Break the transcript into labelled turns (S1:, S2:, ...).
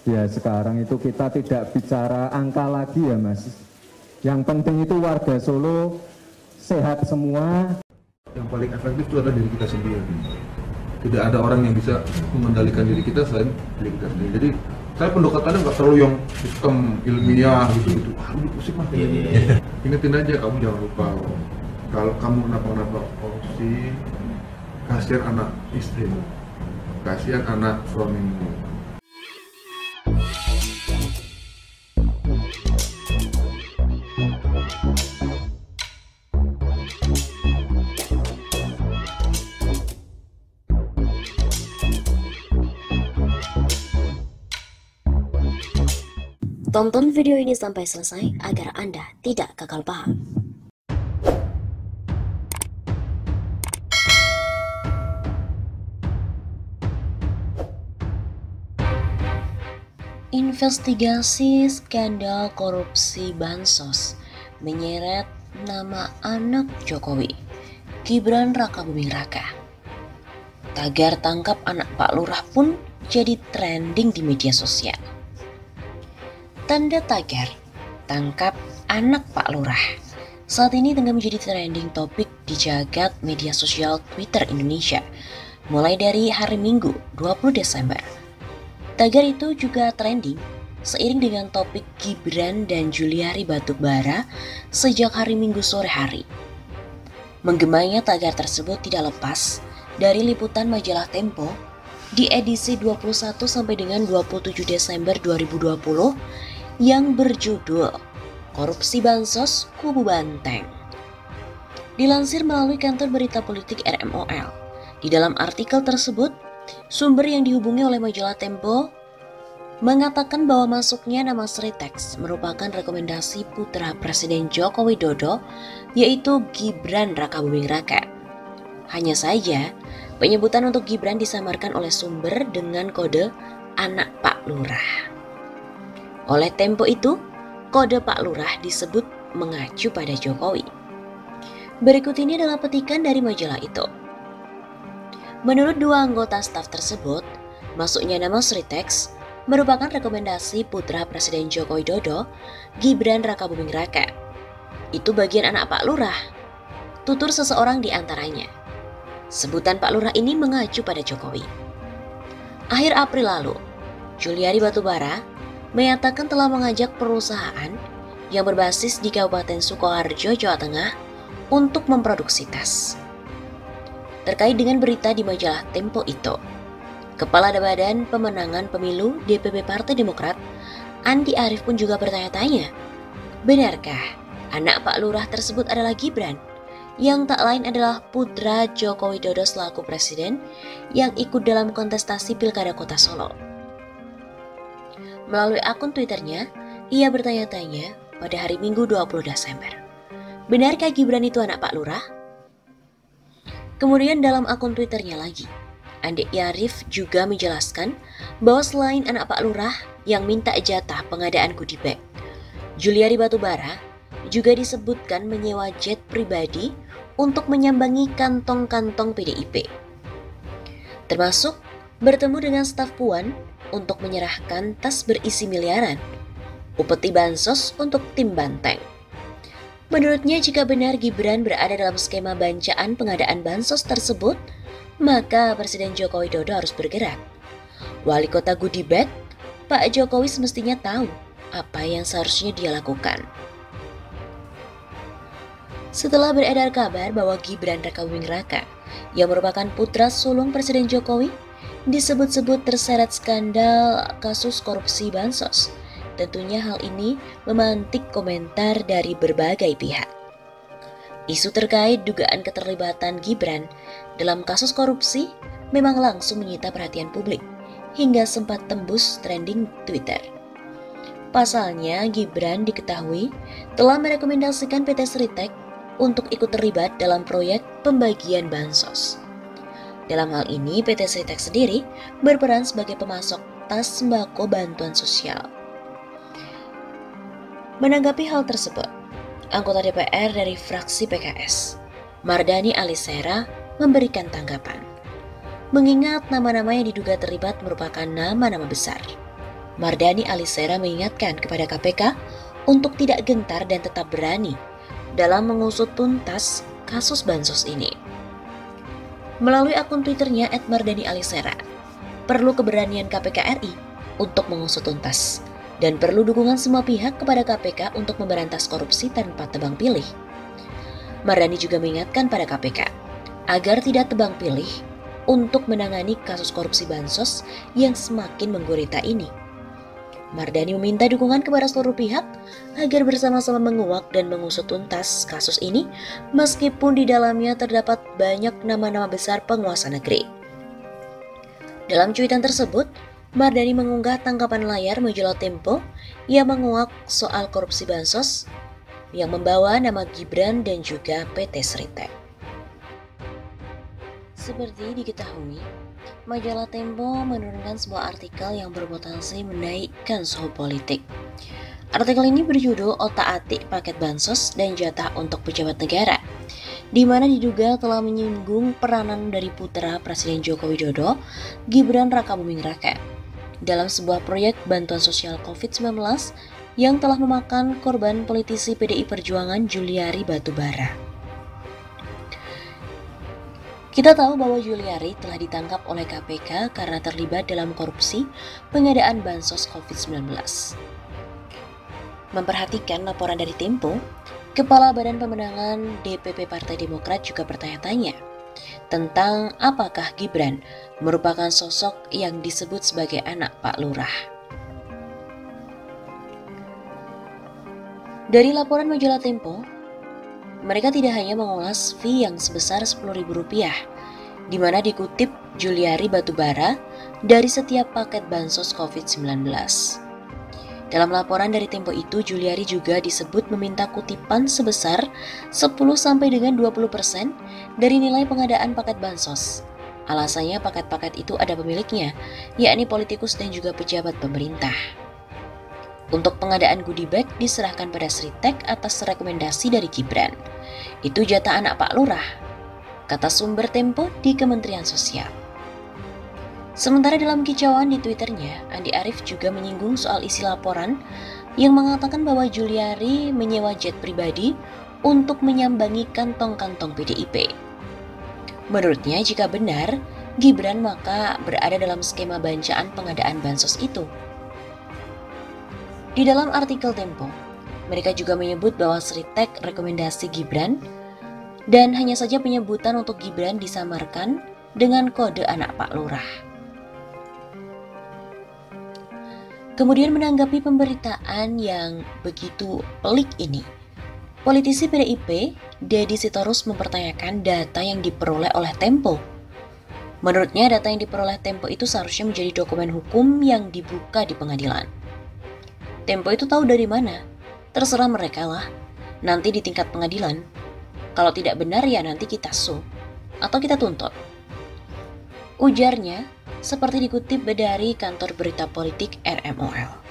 S1: Ya sekarang itu kita tidak bicara angka lagi ya Mas. Yang penting itu warga Solo sehat semua.
S2: Yang paling efektif itu adalah diri kita sendiri. Tidak ada orang yang bisa mengendalikan diri kita selain diri kita sendiri. Jadi saya pendekatannya nggak terlalu yang sistem ilmiah gitu. Ini pusing mah. Ingetin aja, kamu jangan lupa kalau kamu kenapa-napa korupsi, kasihan anak istrimu, kasihan anak suamimu.
S3: Tonton video ini sampai selesai agar Anda tidak gagal paham. Investigasi skandal korupsi Bansos menyeret nama anak Jokowi, Gibran Rakabuming Raka. Tagar tangkap anak Pak Lurah pun jadi trending di media sosial. Tanda tagar tangkap anak Pak Lurah saat ini tengah menjadi trending topik di jagat media sosial Twitter Indonesia mulai dari hari Minggu 20 Desember. Tagar itu juga trending seiring dengan topik Gibran dan Juliari Batubara sejak hari Minggu sore hari. Menggemanya tagar tersebut tidak lepas dari liputan majalah Tempo di edisi 21 sampai dengan 27 Desember 2020 yang berjudul Korupsi Bansos Kubu Banteng. Dilansir melalui kantor berita politik RMOL, di dalam artikel tersebut, sumber yang dihubungi oleh majalah Tempo mengatakan bahwa masuknya nama Sritex merupakan rekomendasi putra Presiden Joko Widodo, yaitu Gibran Rakabuming Raka. Hanya saja, penyebutan untuk Gibran disamarkan oleh sumber dengan kode anak Pak Lurah. Oleh Tempo itu, kode Pak Lurah disebut mengacu pada Jokowi. Berikut ini adalah petikan dari majalah itu. Menurut dua anggota staf tersebut, masuknya nama Sritex merupakan rekomendasi putra Presiden Joko Widodo, Gibran Rakabuming Raka. Itu bagian anak Pak Lurah, tutur seseorang di antaranya. Sebutan Pak Lurah ini mengacu pada Jokowi. Akhir April lalu, Juliari Batubara menyatakan telah mengajak perusahaan yang berbasis di Kabupaten Sukoharjo, Jawa Tengah untuk memproduksi tas. Terkait dengan berita di majalah Tempo itu, Kepala Badan Pemenangan Pemilu DPP Partai Demokrat, Andi Arief pun juga bertanya-tanya, benarkah anak Pak Lurah tersebut adalah Gibran, yang tak lain adalah putra Joko Widodo selaku presiden yang ikut dalam kontestasi Pilkada Kota Solo. Melalui akun Twitternya, ia bertanya-tanya pada hari Minggu 20 Desember. Benarkah Gibran itu anak Pak Lurah? Kemudian dalam akun Twitternya lagi, Andi Arief juga menjelaskan bahwa selain anak Pak Lurah yang minta jatah pengadaan goodie bag, Juliari Batubara juga disebutkan menyewa jet pribadi untuk menyambangi kantong-kantong PDIP. Termasuk bertemu dengan staf Puan untuk menyerahkan tas berisi miliaran, upeti bansos untuk tim Banteng. Menurutnya jika benar Gibran berada dalam skema bancaan pengadaan bansos tersebut, maka Presiden Joko Widodo harus bergerak. Wali Kota Goodie Bag, Pak Jokowi semestinya tahu apa yang seharusnya dia lakukan. Setelah beredar kabar bahwa Gibran Rakabuming Raka, yang merupakan putra sulung Presiden Jokowi, disebut-sebut terseret skandal kasus korupsi bansos. Tentunya hal ini memantik komentar dari berbagai pihak. Isu terkait dugaan keterlibatan Gibran dalam kasus korupsi memang langsung menyita perhatian publik hingga sempat tembus trending Twitter. Pasalnya, Gibran diketahui telah merekomendasikan PT Sritex untuk ikut terlibat dalam proyek pembagian bansos. Dalam hal ini, PT Sritex sendiri berperan sebagai pemasok tas sembako bantuan sosial. Menanggapi hal tersebut, anggota DPR dari fraksi PKS, Mardani Alisera, memberikan tanggapan. Mengingat nama-nama yang diduga terlibat merupakan nama-nama besar, Mardhani Alisera mengingatkan kepada KPK untuk tidak gentar dan tetap berani dalam mengusut tuntas kasus bansos ini. Melalui akun Twitternya @mardhani_alisera, perlu keberanian KPK RI untuk mengusut tuntas dan perlu dukungan semua pihak kepada KPK untuk memberantas korupsi tanpa tebang pilih. Mardhani juga mengingatkan pada KPK agar tidak tebang pilih untuk menangani kasus korupsi bansos yang semakin menggurita ini. Mardhani meminta dukungan kepada seluruh pihak agar bersama-sama menguak dan mengusut tuntas kasus ini meskipun di dalamnya terdapat banyak nama-nama besar penguasa negeri. Dalam cuitan tersebut, Mardhani mengunggah tangkapan layar majalah Tempo yang menguak soal korupsi bansos yang membawa nama Gibran dan juga PT Sritek. Seperti diketahui, majalah Tempo menurunkan sebuah artikel yang berpotensi menaikkan suhu politik. Artikel ini berjudul Otak-atik Paket Bansos dan Jatah untuk Pejabat Negara, di mana diduga telah menyinggung peranan dari putra Presiden Joko Widodo, Gibran Rakabuming Raka, dalam sebuah proyek bantuan sosial COVID-19 yang telah memakan korban politisi PDI Perjuangan Juliari Batubara. Kita tahu bahwa Juliari telah ditangkap oleh KPK karena terlibat dalam korupsi pengadaan bansos COVID-19. Memperhatikan laporan dari Tempo, Kepala Badan Pemenangan DPP Partai Demokrat juga bertanya-tanya tentang apakah Gibran merupakan sosok yang disebut sebagai anak Pak Lurah. Dari laporan majalah Tempo, mereka tidak hanya mengulas fee yang sebesar Rp10.000, di mana dikutip Juliari Batubara dari setiap paket bansos COVID-19. Dalam laporan dari Tempo itu, Juliari juga disebut meminta kutipan sebesar 10-20% dari nilai pengadaan paket bansos. Alasannya paket-paket itu ada pemiliknya, yakni politikus dan juga pejabat pemerintah. Untuk pengadaan goodie bag diserahkan pada Sritek atas rekomendasi dari Gibran. Itu jatah anak Pak Lurah, kata sumber Tempo di Kementerian Sosial. Sementara dalam kicauan di Twitternya, Andi Arief juga menyinggung soal isi laporan yang mengatakan bahwa Juliari menyewa jet pribadi untuk menyambangi kantong-kantong PDIP. Menurutnya, jika benar, Gibran maka berada dalam skema bancaan pengadaan bansos itu. Di dalam artikel Tempo, mereka juga menyebut bahwa Sritek rekomendasi Gibran dan hanya saja penyebutan untuk Gibran disamarkan dengan kode anak Pak Lurah. Kemudian menanggapi pemberitaan yang begitu pelik ini, politisi PDIP, Deddy Sitorus mempertanyakan data yang diperoleh oleh Tempo. Menurutnya data yang diperoleh Tempo itu seharusnya menjadi dokumen hukum yang dibuka di pengadilan. Tempo itu tahu dari mana? Terserah mereka lah. Nanti di tingkat pengadilan. Kalau tidak benar ya nanti kita sue atau kita tuntut. Ujarnya seperti dikutip dari kantor berita politik RMOL.